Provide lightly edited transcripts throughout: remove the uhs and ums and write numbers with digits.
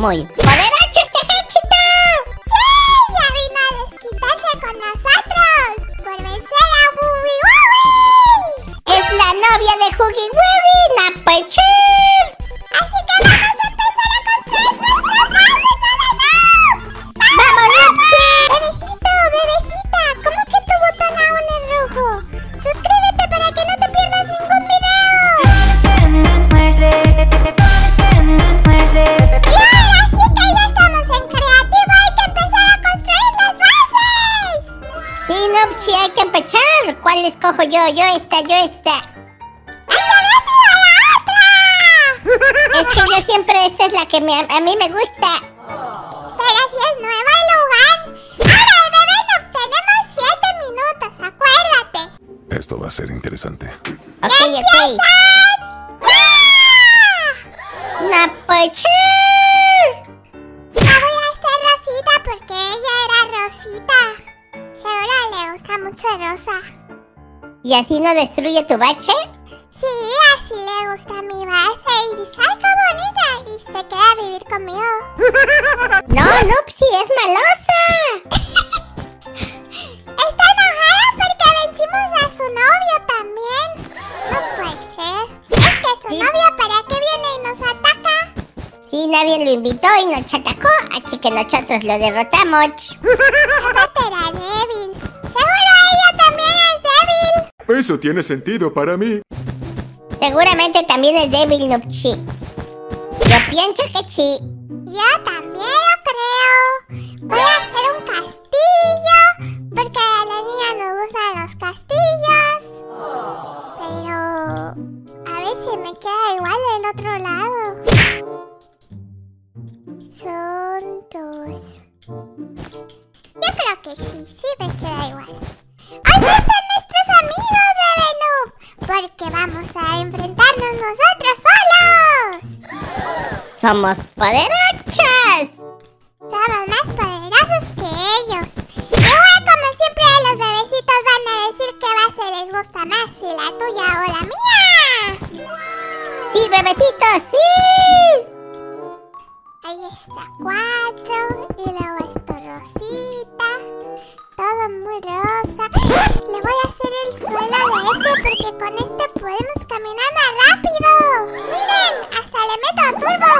muy poderoso este ejército. ¡Sí! ¡Ya vino a desquitarse con nosotros por vencer a Woogie Woogie! Es la novia de Huggy Wuggy, Napochur. Así que vamos a empezar a construir nuestras bases, ¡vámonos! ¡Vamos, Nupsi! Bebecito, bebecita, ¿cómo que tu botón aún es rojo? Suscríbete para que no te pierdas ningún video. Y ahora sí que ya estamos en creativo, hay que empezar a construir las bases. Sí, Nupsi, hay que empezar. ¿Cuál escojo yo? Yo esta. ¡Hay que decidir a la otra! Es que yo siempre esta es la que a mí me gusta. Pero si es nueva el lugar. Ahora, bebé, no tenemos 7 minutos, acuérdate. Esto va a ser interesante. Ok. ¡Empiezan! Napochur. La voy a hacer Rosita porque ella era Rosita. Seguro le gusta mucho rosa. ¿Y así no destruye tu bache? Sí, así le gusta mi base y dice, ¡ay, qué bonita! Y se queda a vivir conmigo. No, Nupsi, es malosa. Está enojada porque vencimos a su novio también. No puede ser. Es que su Sí. novio, ¿para qué viene y nos ataca? Sí, nadie lo invitó y nos atacó, así que nosotros lo derrotamos. Aparte era débil. Seguro ella también es débil. Eso tiene sentido para mí. Seguramente también es débil, Nupsi. Yo pienso que sí. Yo también lo creo. Voy a hacer un castillo porque a las niñas nos gustan los castillos. Pero a ver si me queda igual del otro lado. Son 2. Yo creo que sí me queda igual. ¡Ay, no están nuestros amigos, Bebé Noob! Porque vamos a enfrentarnos nosotros solos. Somos poderosos. Somos más poderosos que ellos. Igual como siempre los bebecitos van a decir qué base les gusta más, si la tuya o la mía. Sí, bebecitos, sí. Ahí está 4 y luego esto rosita. Todo muy rosa. Le voy a hacer el suelo de este porque con este podemos caminar más rápido. Miren, hasta le meto turbo.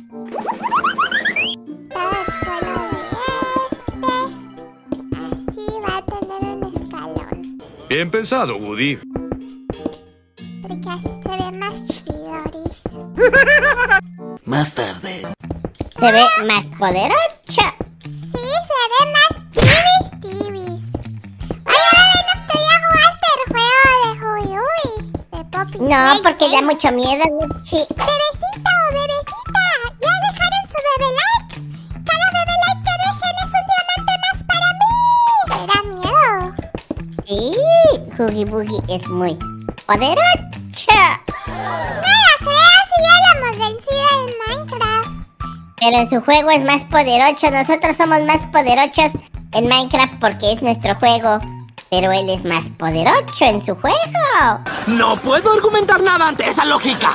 Todo el suelo de este. Así va a tener un escalón. Bien pensado, Woody. Porque así se ve más chidoris. Más tarde. Se ve más poderoso. Sí, se ve más tibis. Oye, bebé, ¿no te ya jugaste el juego de Huey de Poppy? No, porque da mucho miedo, Nupsi. Bebecito, bebecita, ¿ya dejaron su bebé like? Cada bebé like que dejen es un diamante más para mí. ¿Te da miedo? Sí, Huggy Wuggy es muy poderoso. No la creas si ya lo hemos vencido en Minecraft. Pero en su juego es más poderoso. Nosotros somos más poderosos en Minecraft porque es nuestro juego. Pero él es más poderoso en su juego. No puedo argumentar nada ante esa lógica.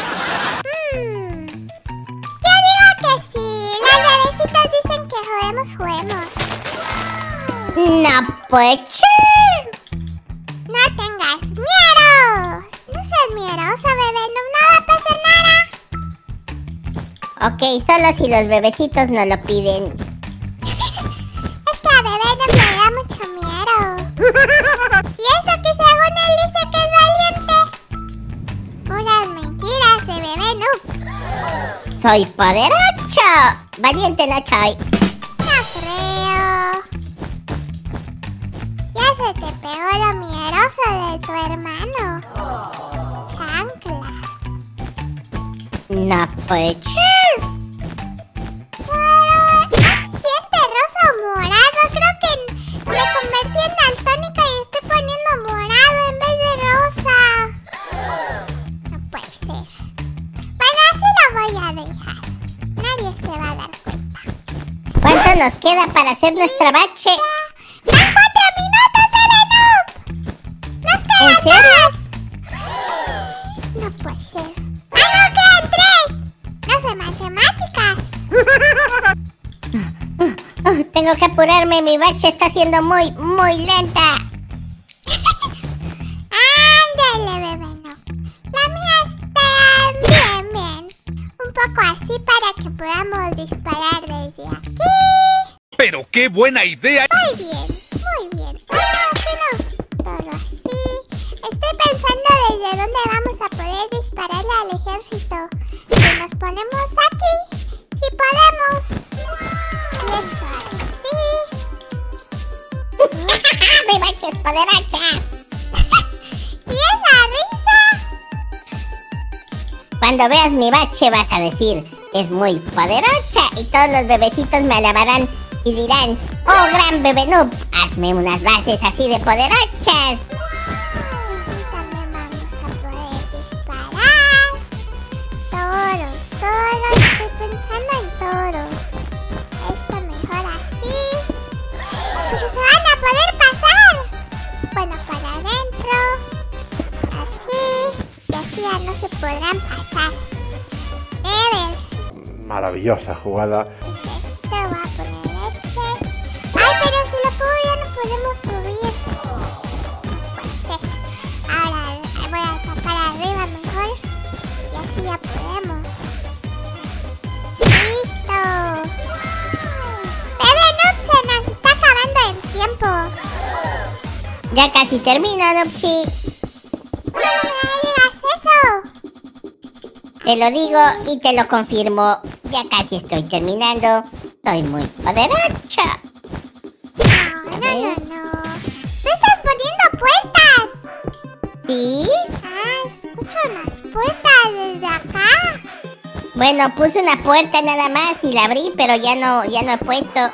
Yo digo que sí. Las bebecitas dicen que juguemos. Napochur. No tengas miedo. No seas miedoso, bebé. No va a pasar nada. Ok, solo si los bebecitos no lo piden. Es que a bebé no me da mucho miedo. Y eso que según él dice que es valiente. Puras mentiras de bebé noob. Soy poderoso. Valiente no soy. No creo. Ya se te pegó lo miedoso de tu hermano. Chanclas. Napochur. Si este rosa o morado, creo que me convertí en daltónica y estoy poniendo morado en vez de rosa. No puede ser. Bueno, así lo voy a dejar. Nadie se va a dar cuenta. ¿Cuánto nos queda para hacer nuestra bache? ¡Dan 4 minutos, bebé noob! ¡Nos ¿En quedan serio? 2! No puede ser. ¡Ah, no! ¡Quedan 3! No sé matemáticas. apurarme, mi bache está siendo muy lenta. Ándale, bebé, no. La mía está bien. Un poco así para que podamos disparar desde aquí. ¡Pero qué buena idea! Muy bien. Todo así. Estoy pensando desde dónde vamos a poder dispararle al ejército. Si nos ponemos aquí, si podemos. Y esto así. Mi bache es poderosa. ¿Y esa risa? Cuando veas mi bache vas a decir, es muy poderosa. Y todos los bebecitos me alabarán y dirán, oh gran bebé noob, hazme unas bases así de poderosas. También vamos a poder disparar. Toro. Estoy pensando en toro. Esto mejor así. Pero se van a poder pasar. Bueno, para adentro. Así. Y así ya no se podrán pasar. Maravillosa jugada. Te voy a poner este. Ay, pero si lo pongo ya no podemos subir. Pues sí. Ahora voy a tapar arriba mejor. Y así ya podemos. ¡Listo! Bebé noob, se nos está acabando el tiempo. Ya casi termino, Nupchi. No me digas eso. Te lo digo y te lo confirmo. Ya casi estoy terminando. Soy muy poderosa. No. ¿Tú estás poniendo puertas? ¿Sí? Ah, escucho unas puertas desde acá. Bueno, puse una puerta nada más y la abrí, pero ya no he puesto.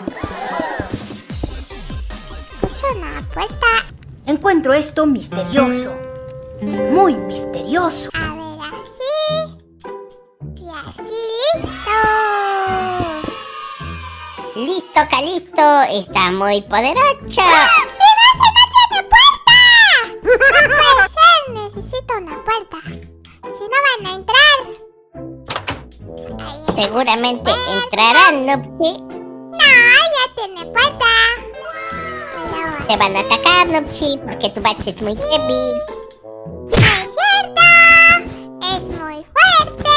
Escucho una puerta. Encuentro esto misterioso. Muy misterioso. A ver, así. Y así, listo. Listo, Calisto. Está muy poderosa. ¡Mi base no tiene puerta! No puede ser, necesito una puerta. Si no van a entrar. Ahí está. Seguramente entrarán, Nupchi. No, ya tiene puerta. Pero Te van a atacar, Nupchi, porque tu bache es muy débil. no es cierto. Es muy fuerte.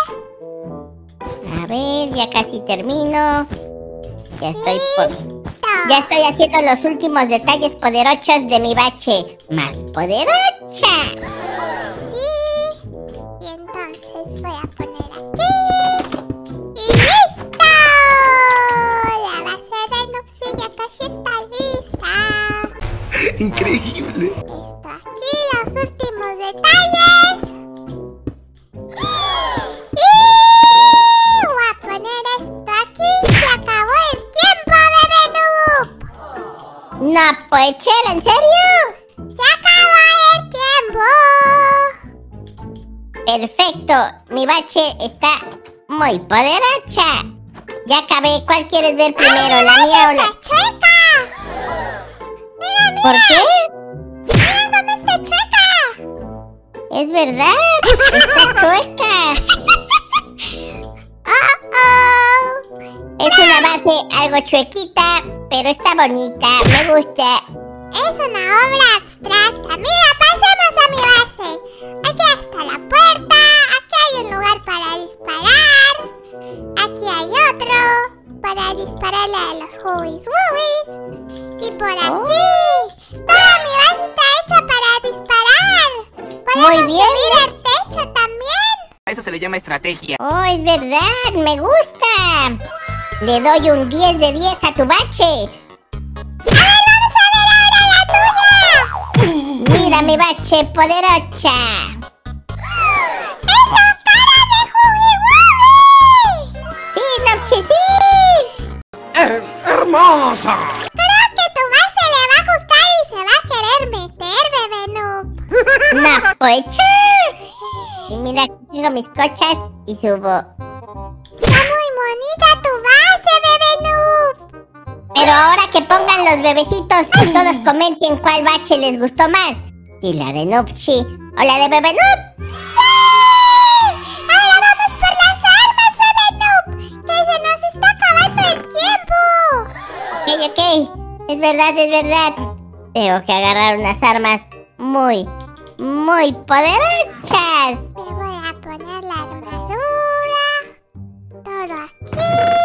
A ver, ya casi termino. Ya estoy Listo. Ya estoy haciendo los últimos detalles poderosos de mi bache. ¡Más poderosa! Sí. Y entonces voy a poner aquí. ¡Y listo! La base de Nupsi ya casi está lista. Increíble. Esto aquí, los últimos detalles. Y voy a poner esto aquí. Se acabó el tiempo, bebé noob. No puede ser, ¿en serio? Se acabó el tiempo. Perfecto, mi bache está muy poderosa. Ya acabé, ¿cuál quieres ver primero? ¿La mía o la...? ¡Está chueca! ¡Mira! ¿Por qué? ¡Mira cómo está chueca! Es verdad, está chueca. Es una base algo chuequita, pero está bonita, me gusta. Es una obra abstracta. Mira, pasemos a mi base. Aquí está la puerta. Aquí hay un lugar para disparar. Aquí hay otro para dispararle a los Hubbies Wubbies. Y por aquí, toda mi base está hecha para disparar. Podemos Muy bien, subir ¿no? al techo también. A eso se le llama estrategia. Oh, es verdad, me gusta. Le doy un 10 de 10 a tu bache. A ver, vamos a ver ahora la tuya. Mira mi bache poderosa. ¡Es la cara de Hubby Wubby! Sí, Nupchi, sí. ¡Es hermosa! Creo que tu base le va a gustar y se va a querer meter, bebé noob. No puede ser. Y mira, aquí tengo mis cochas y subo. Está muy bonita tu base, bebé noob. Pero ahora que pongan los bebecitos y todos comenten cuál bache les gustó más. Si la de Nupchi o la de Bebé Noob. ¡Sí! Ahora vamos por las armas, bebé noob. Que se nos está acabando el tiempo. Ok, Ok, es verdad, es verdad. Tengo que agarrar unas armas muy poderosas. Me voy a poner la armadura. Todo aquí.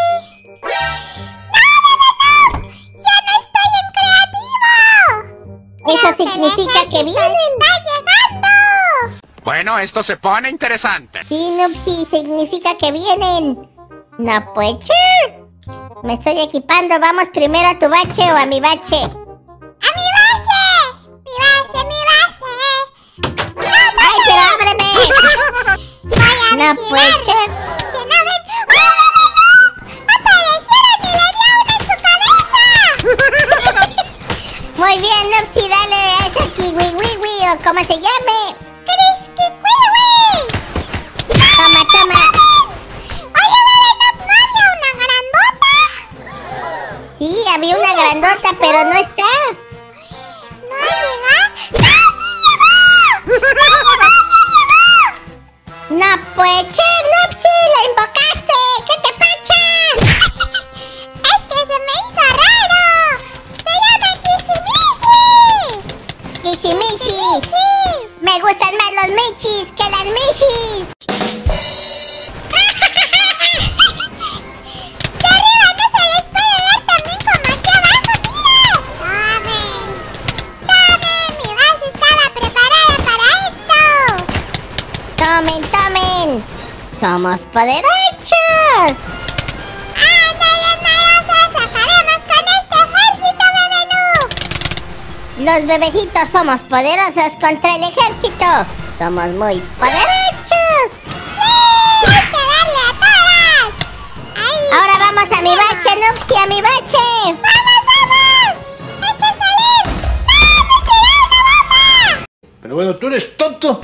¡No! ¡Ya no estoy en creativo! Eso Creo que el significa que ejército vienen. ¡Está llegando! Bueno, esto se pone interesante. Sí, Nupsi, significa que vienen. No puede ser. Me estoy equipando. ¿Vamos primero a tu bache o a mi bache? ¡A mi base! ¡Mi base, mi base! ¡Ay, pero ábreme! Voy a No puede vigilar. ser. ¡Que no ven! ¡Oh, no! ¡Aparecieron y le di una en su cabeza! Muy bien, Nupsi, dale a esa kiwi o como se llame. ¡Criskiquiwi! Toma, toma. Oye, bebé, ¿no había una grandota? Sí, había una grandota, pero no está. ¿No ha llegado? ¡No, sí llegó! ¡Ya llegó! No puede ser, Nupsi, la invocaste. ¿Qué te pasa? ¡Es que se me hizo raro! ¡Se llama Kishimishi! Kishimishi. Me gustan más los michis que las michis. ¡De arriba no se les puede ver también como aquí abajo! ¡Mira! ¡Tomen! ¡Mi base estaba preparada para esto! Tomen. Somos poderosos. ¡Ándale, Mayosa! ¡Sacaremos con este ejército, bebé Noob! Los bebecitos somos poderosos contra el ejército. Somos muy poderosos. ¡Sí! ¡Hay que darle a todas! ¡Ahí! Ahora vamos a mi bache, Nupsi, a mi bache. ¡Vamos, vamos! ¡Hay que salir! ¡No! ¡Me tiré una bomba! Pero bueno, tú eres tonto.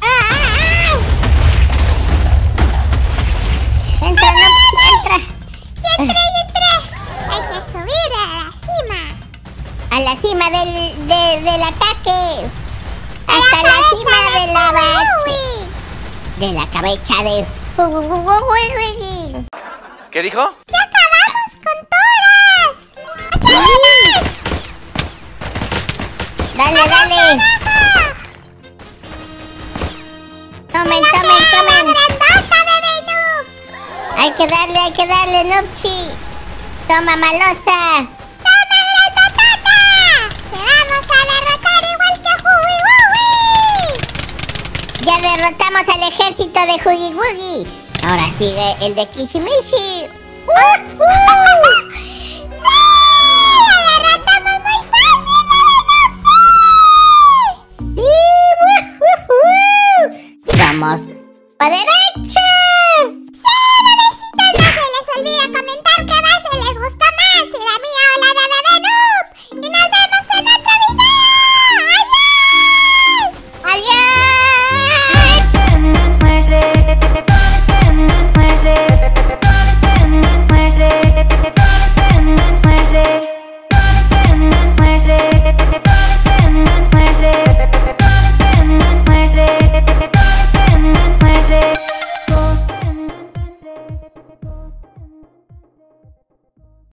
Entra, Nupsi, entra. ¡Y entré! ¡Hay que subir a la cima! A la cima del ataque. Hasta la cima de la bache. De la cabeza de... ¿Qué dijo? ¡Ya acabamos con todas! Sí. Dale, dale. Tomen. ¡Grandota, bebé Noob! Hay que darle, Nupsi. Toma, malosa. ¡Toma, grandotota! ¡Te vamos a derrotar igual que Hugi Wugi! Ya derrotamos al ejército de Huggy Wuggy. Ahora sigue el de Kishimishi.